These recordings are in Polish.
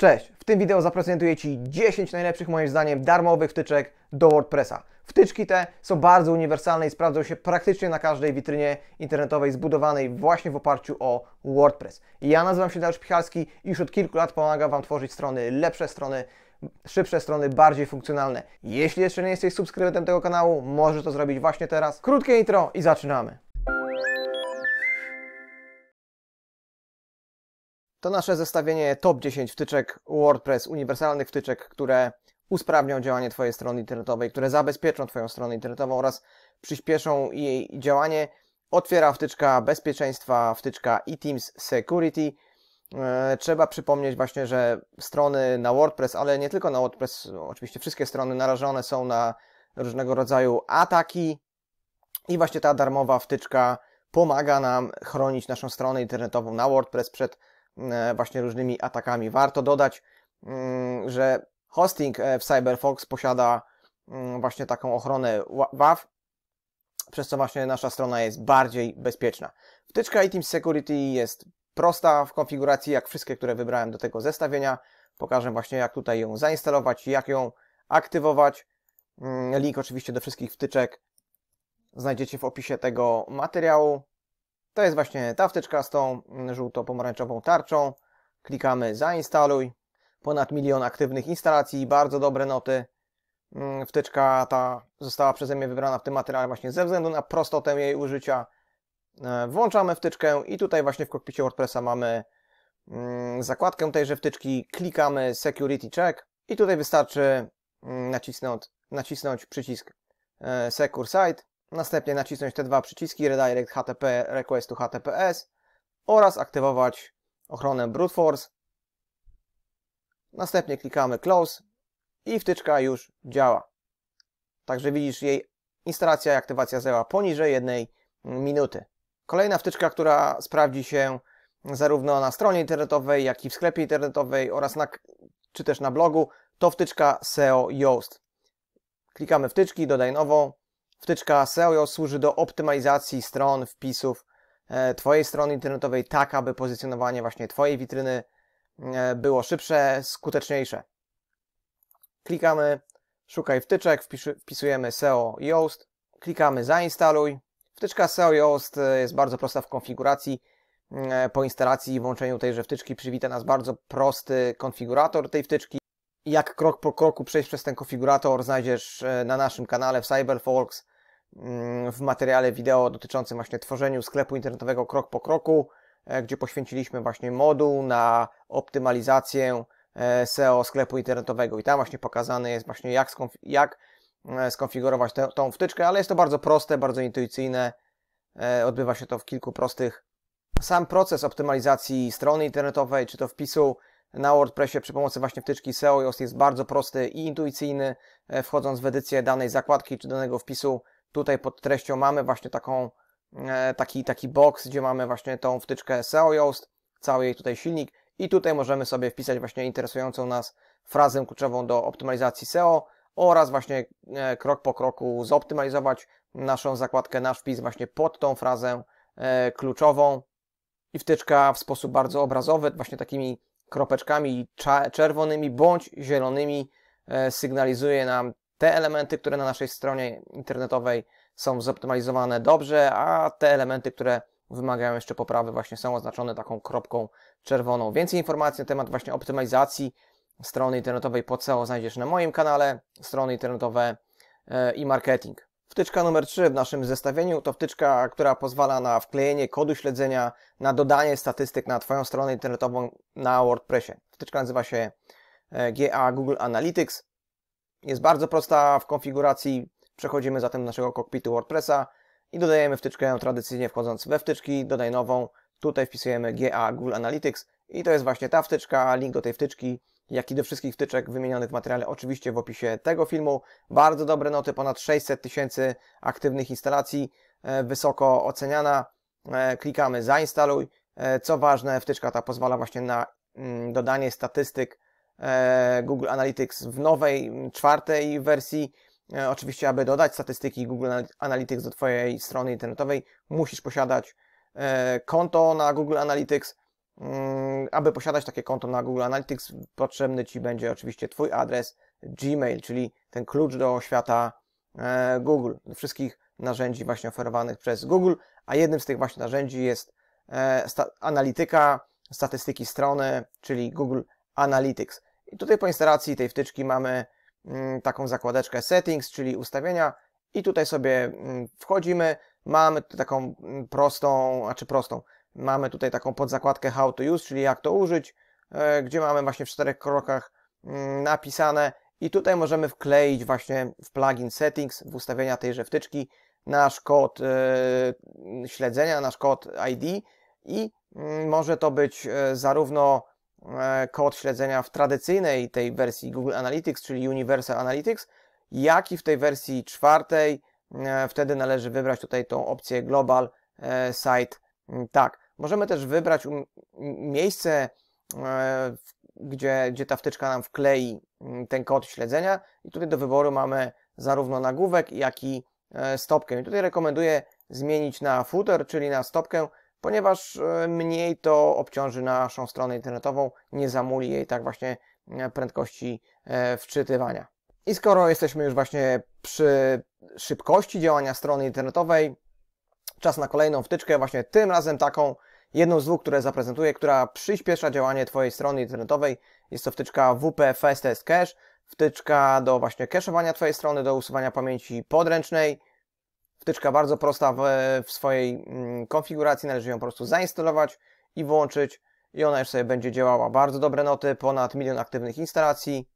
Cześć! W tym wideo zaprezentuję Ci 10 najlepszych moim zdaniem darmowych wtyczek do WordPressa. Wtyczki te są bardzo uniwersalne i sprawdzą się praktycznie na każdej witrynie internetowej zbudowanej właśnie w oparciu o WordPress. Ja nazywam się Dariusz Pichalski i już od kilku lat pomagam Wam tworzyć strony, lepsze strony, szybsze strony, bardziej funkcjonalne. Jeśli jeszcze nie jesteś subskrybentem tego kanału, możesz to zrobić właśnie teraz. Krótkie intro i zaczynamy. To nasze zestawienie top 10 wtyczek WordPress, uniwersalnych wtyczek, które usprawnią działanie Twojej strony internetowej, które zabezpieczą Twoją stronę internetową oraz przyspieszą jej działanie. Otwiera wtyczka bezpieczeństwa, wtyczka eTeams Security. Trzeba przypomnieć właśnie, że strony na WordPress, ale nie tylko na WordPress, oczywiście wszystkie strony narażone są na różnego rodzaju ataki i właśnie ta darmowa wtyczka pomaga nam chronić naszą stronę internetową na WordPress przed właśnie różnymi atakami. Warto dodać, że hosting w CyberFox posiada właśnie taką ochronę WAF, przez co właśnie nasza strona jest bardziej bezpieczna. Wtyczka eTeams Security jest prosta w konfiguracji, jak wszystkie, które wybrałem do tego zestawienia. Pokażę właśnie, jak tutaj ją zainstalować, jak ją aktywować. Link oczywiście do wszystkich wtyczek znajdziecie w opisie tego materiału. To jest właśnie ta wtyczka z tą żółto-pomarańczową tarczą. Klikamy zainstaluj. Ponad 1 000 000 aktywnych instalacji, bardzo dobre noty. Wtyczka ta została przeze mnie wybrana w tym materiale właśnie ze względu na prostotę jej użycia. Włączamy wtyczkę i tutaj właśnie w kokpicie WordPressa mamy zakładkę tejże wtyczki. Klikamy Security Check i tutaj wystarczy nacisnąć przycisk Secure Site. Następnie nacisnąć te dwa przyciski Redirect HTTP Request to HTTPS oraz aktywować ochronę Brute Force. Następnie klikamy Close i wtyczka już działa. Także widzisz, jej instalacja i aktywacja zajęła poniżej 1 minuty. Kolejna wtyczka, która sprawdzi się zarówno na stronie internetowej, jak i w sklepie internetowej oraz czy też na blogu, to wtyczka SEO Yoast. Klikamy wtyczki, dodaj nową. Wtyczka SEO Yoast służy do optymalizacji stron, wpisów Twojej strony internetowej, tak aby pozycjonowanie właśnie Twojej witryny było szybsze, skuteczniejsze. Klikamy szukaj wtyczek, wpisujemy SEO Yoast, klikamy zainstaluj. Wtyczka SEO Yoast jest bardzo prosta w konfiguracji. Po instalacji i włączeniu tejże wtyczki przywita nas bardzo prosty konfigurator tej wtyczki. Jak krok po kroku przejść przez ten konfigurator znajdziesz na naszym kanale w CyberFox w materiale wideo dotyczącym właśnie tworzeniu sklepu internetowego krok po kroku, gdzie poświęciliśmy właśnie moduł na optymalizację SEO sklepu internetowego i tam właśnie pokazane jest właśnie jak skonfigurować tą wtyczkę, ale jest to bardzo proste, bardzo intuicyjne, odbywa się to w kilku prostych. Sam proces optymalizacji strony internetowej, czy to wpisu na WordPressie przy pomocy właśnie wtyczki SEO Yoast jest bardzo prosty i intuicyjny. Wchodząc w edycję danej zakładki czy danego wpisu, tutaj pod treścią mamy właśnie taki box, gdzie mamy właśnie tą wtyczkę SEO Yoast, cały jej tutaj silnik i tutaj możemy sobie wpisać właśnie interesującą nas frazę kluczową do optymalizacji SEO oraz właśnie krok po kroku zoptymalizować naszą zakładkę, nasz wpis właśnie pod tą frazę kluczową i wtyczka w sposób bardzo obrazowy, właśnie takimi kropeczkami czerwonymi bądź zielonymi sygnalizuje nam te elementy, które na naszej stronie internetowej są zoptymalizowane dobrze, a te elementy, które wymagają jeszcze poprawy, właśnie są oznaczone taką kropką czerwoną. Więcej informacji na temat właśnie optymalizacji strony internetowej pod SEO znajdziesz na moim kanale, strony internetowe i marketing. Wtyczka numer 3 w naszym zestawieniu to wtyczka, która pozwala na wklejenie kodu śledzenia, na dodanie statystyk na Twoją stronę internetową na WordPressie. Wtyczka nazywa się GA Google Analytics. Jest bardzo prosta w konfiguracji. Przechodzimy zatem do naszego kokpitu WordPressa i dodajemy wtyczkę tradycyjnie wchodząc we wtyczki, dodaj nową. Tutaj wpisujemy GA Google Analytics i to jest właśnie ta wtyczka. Link do tej wtyczki, jak i do wszystkich wtyczek wymienionych w materiale oczywiście w opisie tego filmu. Bardzo dobre noty, ponad 600 000 aktywnych instalacji, wysoko oceniana. Klikamy zainstaluj. Co ważne, wtyczka ta pozwala właśnie na dodanie statystyk Google Analytics w nowej, 4. wersji. Oczywiście, aby dodać statystyki Google Analytics do Twojej strony internetowej, musisz posiadać konto na Google Analytics. aby posiadać takie konto na Google Analytics, potrzebny Ci będzie oczywiście Twój adres Gmail, czyli ten klucz do świata Google, do wszystkich narzędzi właśnie oferowanych przez Google, a jednym z tych właśnie narzędzi jest analityka, statystyki strony, czyli Google Analytics. I tutaj po instalacji tej wtyczki mamy taką zakładeczkę Settings, czyli ustawienia, i tutaj sobie wchodzimy, mamy tutaj taką prostą, mamy tutaj taką podzakładkę How to Use, czyli jak to użyć, gdzie mamy właśnie w 4 krokach napisane, i tutaj możemy wkleić właśnie w plugin Settings, w ustawienia tejże wtyczki, nasz kod śledzenia, nasz kod ID, i może to być zarówno kod śledzenia w tradycyjnej tej wersji Google Analytics, czyli Universal Analytics, jak i w tej wersji 4. Wtedy należy wybrać tutaj tą opcję Global Site Tag. Możemy też wybrać miejsce, gdzie ta wtyczka nam wklei ten kod śledzenia, i tutaj do wyboru mamy zarówno nagłówek, jak i stopkę. I tutaj rekomenduję zmienić na footer, czyli na stopkę, ponieważ mniej to obciąży naszą stronę internetową, nie zamuli jej tak właśnie prędkości wczytywania. I skoro jesteśmy już właśnie przy szybkości działania strony internetowej, czas na kolejną wtyczkę, właśnie tym razem taką, jedną z dwóch, które zaprezentuję, która przyspiesza działanie Twojej strony internetowej. Jest to wtyczka WP Fastest Cache, wtyczka do właśnie cache'owania Twojej strony, do usuwania pamięci podręcznej. Wtyczka bardzo prosta w swojej konfiguracji, należy ją po prostu zainstalować i włączyć, i ona już sobie będzie działała. Bardzo dobre noty, ponad 1 milion aktywnych instalacji.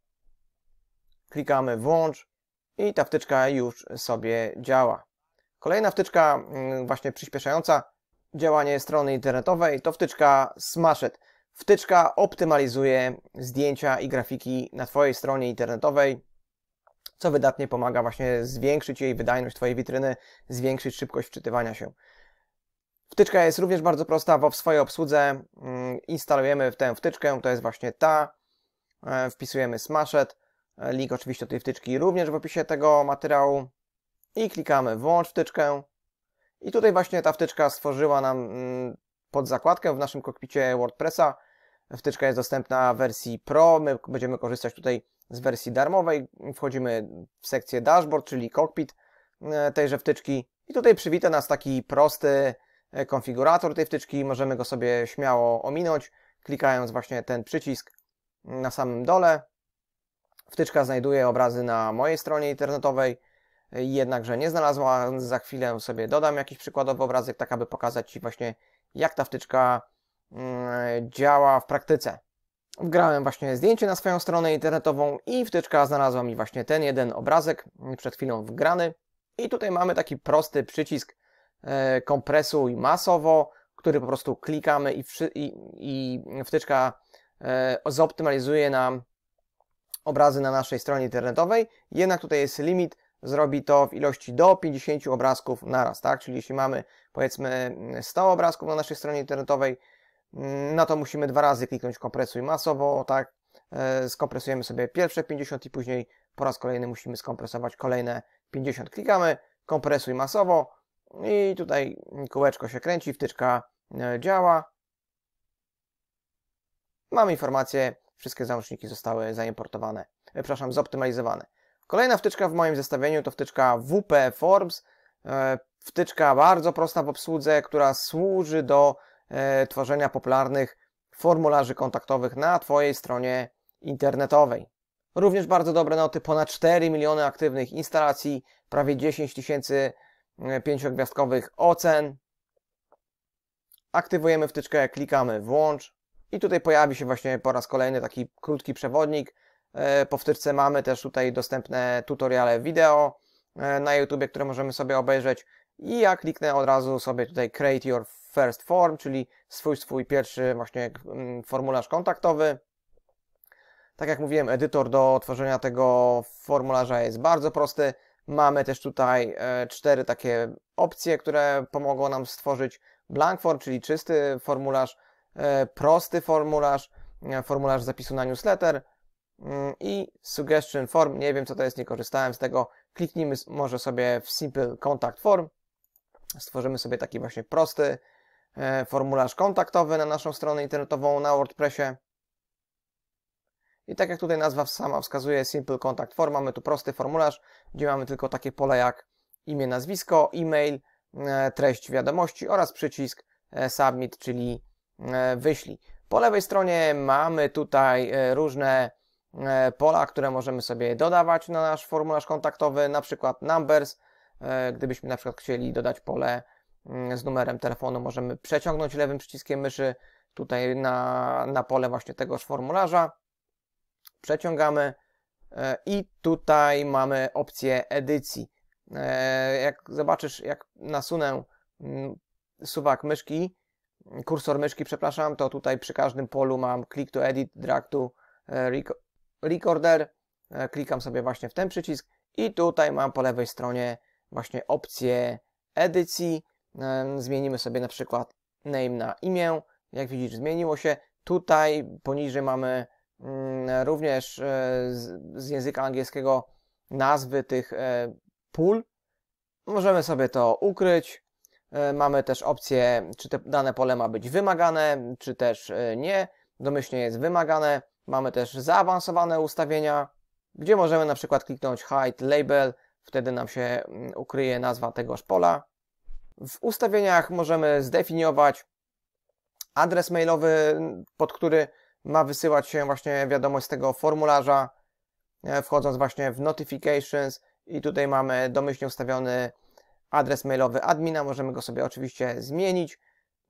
Klikamy włącz i ta wtyczka już sobie działa. Kolejna wtyczka właśnie przyspieszająca działanie strony internetowej to wtyczka Smashed. Wtyczka optymalizuje zdjęcia i grafiki na Twojej stronie internetowej, co wydatnie pomaga właśnie zwiększyć jej wydajność, Twojej witryny, zwiększyć szybkość wczytywania się. Wtyczka jest również bardzo prosta w swojej obsłudze. Instalujemy tę wtyczkę, to jest właśnie ta. Wpisujemy Smashed. Link oczywiście do tej wtyczki również w opisie tego materiału. I klikamy włącz wtyczkę. I tutaj właśnie ta wtyczka stworzyła nam podzakładkę w naszym kokpicie WordPressa. Wtyczka jest dostępna w wersji Pro. My będziemy korzystać tutaj z wersji darmowej. Wchodzimy w sekcję Dashboard, czyli kokpit tejże wtyczki. I tutaj przywita nas taki prosty konfigurator tej wtyczki. Możemy go sobie śmiało ominąć, klikając właśnie ten przycisk na samym dole. Wtyczka znajduje obrazy na mojej stronie internetowej, jednakże nie znalazła. Za chwilę sobie dodam jakiś przykładowy obrazek, tak aby pokazać Ci właśnie, jak ta wtyczka działa w praktyce. Wgrałem właśnie zdjęcie na swoją stronę internetową i wtyczka znalazła mi właśnie ten jeden obrazek, przed chwilą wgrany. I tutaj mamy taki prosty przycisk kompresuj masowo, który po prostu klikamy i wtyczka zoptymalizuje nam obrazy na naszej stronie internetowej. Jednak tutaj jest limit, zrobi to w ilości do 50 obrazków naraz, tak? Czyli jeśli mamy powiedzmy 100 obrazków na naszej stronie internetowej, no to musimy 2 razy kliknąć kompresuj masowo, tak? Skompresujemy sobie pierwsze 50 i później po raz kolejny musimy skompresować kolejne 50. Klikamy kompresuj masowo i tutaj kółeczko się kręci, wtyczka działa. Mamy informację, wszystkie załączniki zostały zoptymalizowane. Kolejna wtyczka w moim zestawieniu to wtyczka WP Forms. Wtyczka bardzo prosta w obsłudze, która służy do tworzenia popularnych formularzy kontaktowych na Twojej stronie internetowej. Również bardzo dobre noty, ponad 4 miliony aktywnych instalacji, prawie 10 tysięcy 5-gwiazdkowych ocen. Aktywujemy wtyczkę, klikamy włącz i tutaj pojawi się właśnie po raz kolejny taki krótki przewodnik. Po wtyczce mamy też tutaj dostępne tutoriale wideo na YouTube, które możemy sobie obejrzeć. I ja kliknę od razu sobie tutaj Create Your First Form, czyli swój pierwszy właśnie formularz kontaktowy. Tak jak mówiłem, edytor do tworzenia tego formularza jest bardzo prosty. Mamy też tutaj 4 takie opcje, które pomogą nam stworzyć blank form, czyli czysty formularz, prosty formularz, formularz zapisu na newsletter i suggestion form. Nie wiem co to jest, nie korzystałem z tego. Kliknijmy może sobie w simple contact form. Stworzymy sobie taki właśnie prosty formularz kontaktowy na naszą stronę internetową na WordPressie. I tak jak tutaj nazwa sama wskazuje, Simple Contact Form, mamy tu prosty formularz, gdzie mamy tylko takie pole jak imię, nazwisko, e-mail, treść wiadomości oraz przycisk Submit, czyli wyślij. Po lewej stronie mamy tutaj różne pola, które możemy sobie dodawać na nasz formularz kontaktowy, na przykład numbers. Gdybyśmy na przykład chcieli dodać pole z numerem telefonu, możemy przeciągnąć lewym przyciskiem myszy tutaj na pole właśnie tegoż formularza. Przeciągamy i tutaj mamy opcję edycji. Jak zobaczysz, jak nasunę suwak myszki, kursor myszki, przepraszam, to tutaj przy każdym polu mam click to edit, drag to recorder. Klikam sobie właśnie w ten przycisk i tutaj mam po lewej stronie właśnie opcję edycji. Zmienimy sobie na przykład name na imię. Jak widzisz, zmieniło się. Tutaj poniżej mamy również z języka angielskiego nazwy tych pól. Możemy sobie to ukryć. Mamy też opcję, czy te dane pole ma być wymagane, czy też nie. Domyślnie jest wymagane. Mamy też zaawansowane ustawienia, gdzie możemy na przykład kliknąć Hide Label. Wtedy nam się ukryje nazwa tegoż pola. W ustawieniach możemy zdefiniować adres mailowy, pod który ma wysyłać się właśnie wiadomość z tego formularza, wchodząc właśnie w Notifications i tutaj mamy domyślnie ustawiony adres mailowy admina, możemy go sobie oczywiście zmienić.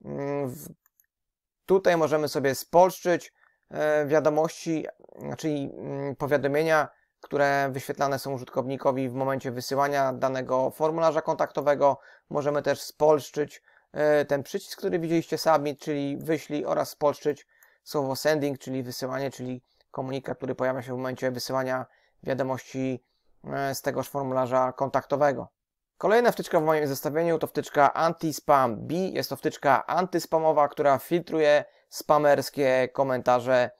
Tutaj możemy sobie spolszczyć wiadomości, czyli powiadomienia, które wyświetlane są użytkownikowi w momencie wysyłania danego formularza kontaktowego. Możemy też spolszczyć ten przycisk, który widzieliście, Submit, czyli wyślij, oraz spolszczyć słowo Sending, czyli wysyłanie, czyli komunikat, który pojawia się w momencie wysyłania wiadomości z tegoż formularza kontaktowego. Kolejna wtyczka w moim zestawieniu to wtyczka Anti-Spam B. Jest to wtyczka antyspamowa, która filtruje spamerskie komentarze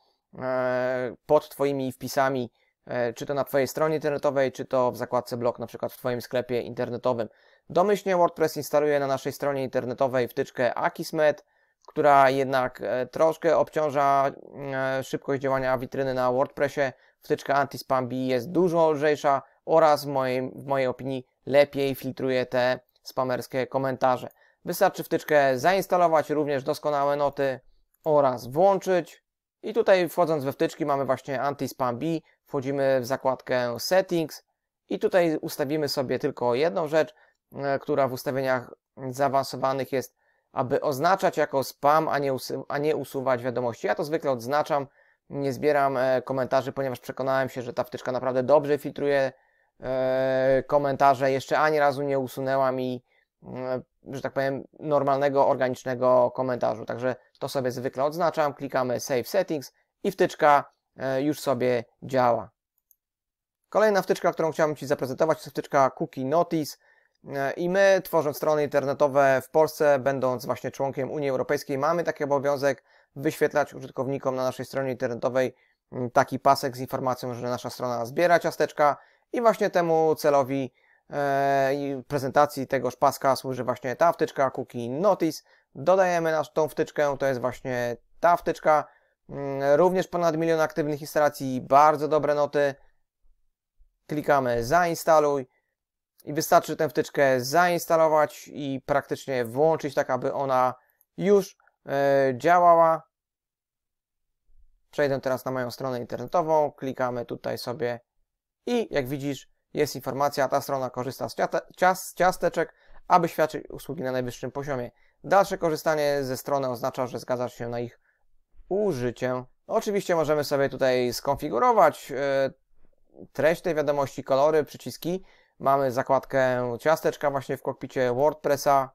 pod Twoimi wpisami, czy to na Twojej stronie internetowej, czy to w zakładce blog, na przykład w Twoim sklepie internetowym. Domyślnie WordPress instaluje na naszej stronie internetowej wtyczkę Akismet, która jednak troszkę obciąża szybkość działania witryny na WordPressie. Wtyczka Anti-Spam B jest dużo lżejsza oraz w mojej opinii lepiej filtruje te spamerskie komentarze. Wystarczy wtyczkę zainstalować, również doskonałe noty oraz włączyć. I tutaj wchodząc we wtyczki mamy właśnie Anti-Spam B, wchodzimy w zakładkę Settings i tutaj ustawimy sobie tylko jedną rzecz, która w ustawieniach zaawansowanych jest, aby oznaczać jako spam, a nie usuwać wiadomości. Ja to zwykle odznaczam, nie zbieram komentarzy, ponieważ przekonałem się, że ta wtyczka naprawdę dobrze filtruje komentarze. Jeszcze ani razu nie usunęła mi, że tak powiem, normalnego, organicznego komentarzu. Także to sobie zwykle odznaczam, klikamy Save Settings i wtyczka już sobie działa. Kolejna wtyczka, którą chciałem Ci zaprezentować, to wtyczka Cookie Notice. I my, tworząc strony internetowe w Polsce, będąc właśnie członkiem Unii Europejskiej, mamy taki obowiązek wyświetlać użytkownikom na naszej stronie internetowej taki pasek z informacją, że nasza strona zbiera ciasteczka, i właśnie temu celowi i prezentacji tegoż paska służy właśnie ta wtyczka Cookie Notice. Dodajemy tą wtyczkę, to jest właśnie ta wtyczka. Również ponad 1 milion aktywnych instalacji, bardzo dobre noty. Klikamy zainstaluj i wystarczy tę wtyczkę zainstalować i praktycznie włączyć tak, aby ona już działała. Przejdę teraz na moją stronę internetową, klikamy tutaj sobie i jak widzisz, jest informacja, ta strona korzysta z ciasteczek, aby świadczyć usługi na najwyższym poziomie. Dalsze korzystanie ze strony oznacza, że zgadzasz się na ich użycie. Oczywiście możemy sobie tutaj skonfigurować treść tej wiadomości, kolory, przyciski. Mamy zakładkę ciasteczka właśnie w kokpicie WordPressa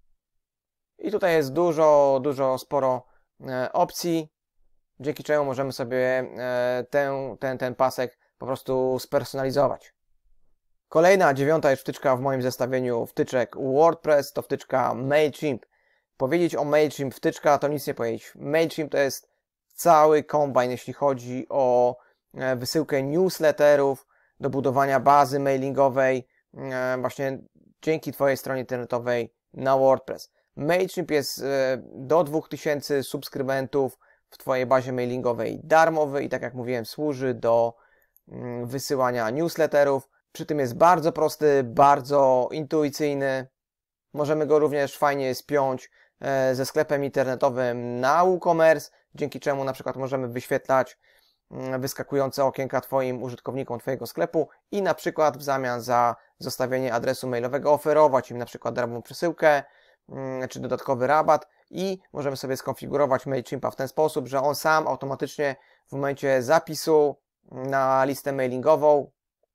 i tutaj jest sporo opcji, dzięki czemu możemy sobie ten pasek po prostu spersonalizować. Kolejna, 9. już wtyczka w moim zestawieniu wtyczek WordPress to wtyczka MailChimp. Powiedzieć o MailChimp wtyczka to nic nie powiedzieć. MailChimp to jest cały kombajn, jeśli chodzi o wysyłkę newsletterów, do budowania bazy mailingowej właśnie dzięki Twojej stronie internetowej na WordPress. MailChimp jest do 2000 subskrybentów w Twojej bazie mailingowej darmowy i tak jak mówiłem, służy do wysyłania newsletterów. Przy tym jest bardzo prosty, bardzo intuicyjny. Możemy go również fajnie spiąć ze sklepem internetowym na WooCommerce, dzięki czemu na przykład możemy wyświetlać wyskakujące okienka Twoim użytkownikom Twojego sklepu i na przykład w zamian za zostawienie adresu mailowego oferować im na przykład darmową przesyłkę czy dodatkowy rabat i możemy sobie skonfigurować MailChimpa w ten sposób, że on sam automatycznie w momencie zapisu na listę mailingową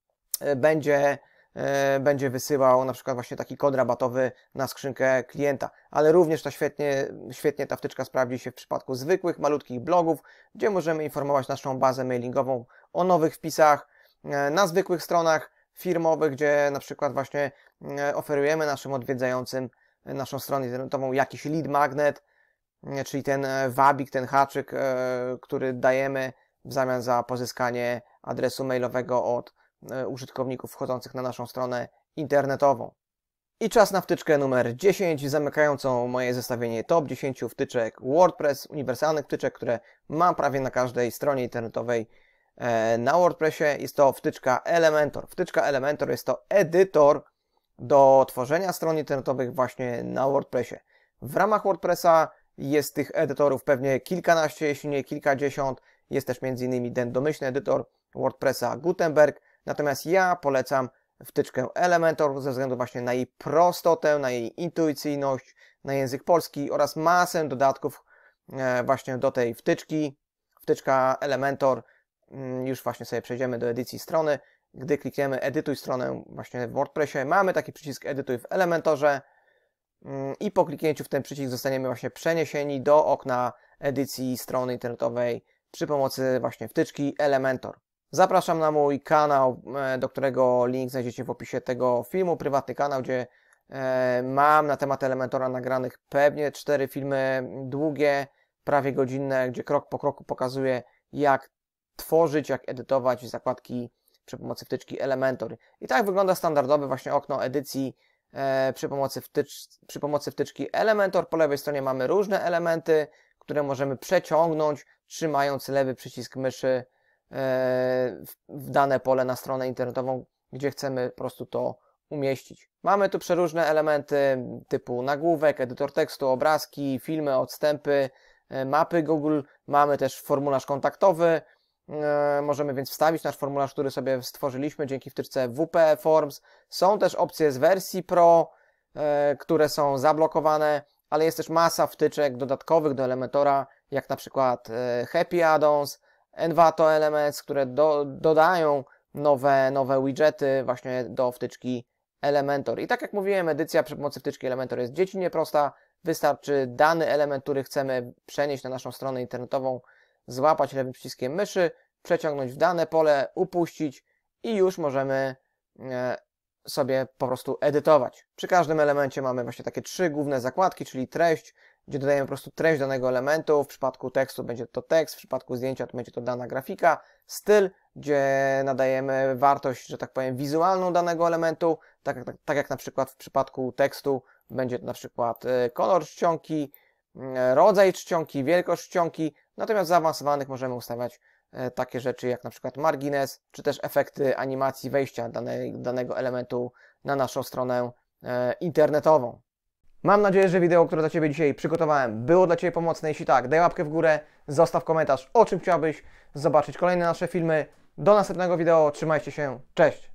będzie wysyłał na przykład właśnie taki kod rabatowy na skrzynkę klienta, ale również świetnie ta wtyczka sprawdzi się w przypadku zwykłych, malutkich blogów, gdzie możemy informować naszą bazę mailingową o nowych wpisach, na zwykłych stronach firmowych, gdzie na przykład właśnie oferujemy naszym odwiedzającym naszą stronę internetową jakiś lead magnet, czyli ten wabik, ten haczyk, który dajemy w zamian za pozyskanie adresu mailowego od użytkowników wchodzących na naszą stronę internetową. I czas na wtyczkę numer 10, zamykającą moje zestawienie top 10 wtyczek WordPress, uniwersalnych wtyczek, które mam prawie na każdej stronie internetowej na WordPressie. Jest to wtyczka Elementor. Wtyczka Elementor jest to edytor do tworzenia stron internetowych właśnie na WordPressie. W ramach WordPressa jest tych edytorów pewnie kilkanaście, jeśli nie kilkadziesiąt. Jest też m.in. ten domyślny edytor WordPressa Gutenberg. Natomiast ja polecam wtyczkę Elementor ze względu właśnie na jej prostotę, na jej intuicyjność, na język polski oraz masę dodatków właśnie do tej wtyczki. Wtyczka Elementor, już właśnie sobie przejdziemy do edycji strony. Gdy klikniemy edytuj stronę właśnie w WordPressie, mamy taki przycisk edytuj w Elementorze i po kliknięciu w ten przycisk zostaniemy właśnie przeniesieni do okna edycji strony internetowej przy pomocy właśnie wtyczki Elementor. Zapraszam na mój kanał, do którego link znajdziecie w opisie tego filmu, prywatny kanał, gdzie mam na temat Elementora nagranych pewnie 4 filmy długie, prawie godzinne, gdzie krok po kroku pokazuję, jak tworzyć, jak edytować zakładki przy pomocy wtyczki Elementor. I tak wygląda standardowe właśnie okno edycji przy pomocy wtyczki Elementor. Po lewej stronie mamy różne elementy, które możemy przeciągnąć, trzymając lewy przycisk myszy w dane pole na stronę internetową, gdzie chcemy po prostu to umieścić. Mamy tu przeróżne elementy typu nagłówek, edytor tekstu, obrazki, filmy, odstępy, mapy Google. Mamy też formularz kontaktowy. Możemy więc wstawić nasz formularz, który sobie stworzyliśmy dzięki wtyczce WP Forms. Są też opcje z wersji Pro, które są zablokowane, ale jest też masa wtyczek dodatkowych do Elementora, jak na przykład Happy Addons, Envato Elements, które dodają nowe widgety właśnie do wtyczki Elementor. I tak jak mówiłem, edycja przy pomocy wtyczki Elementor jest dziecinnie prosta. Wystarczy dany element, który chcemy przenieść na naszą stronę internetową, złapać lewym przyciskiem myszy, przeciągnąć w dane pole, upuścić i już możemy sobie po prostu edytować. Przy każdym elemencie mamy właśnie takie 3 główne zakładki, czyli treść, gdzie dodajemy po prostu treść danego elementu. W przypadku tekstu będzie to tekst, w przypadku zdjęcia to będzie to dana grafika. Styl, gdzie nadajemy wartość, że tak powiem, wizualną danego elementu, tak jak na przykład w przypadku tekstu będzie to na przykład kolor czcionki, rodzaj czcionki, wielkość czcionki. Natomiast w zaawansowanych możemy ustawiać takie rzeczy jak na przykład margines, czy też efekty animacji wejścia danego elementu na naszą stronę internetową. Mam nadzieję, że wideo, które dla Ciebie dzisiaj przygotowałem, było dla Ciebie pomocne. Jeśli tak, daj łapkę w górę, zostaw komentarz, o czym chciałbyś zobaczyć kolejne nasze filmy. Do następnego wideo, trzymajcie się, cześć!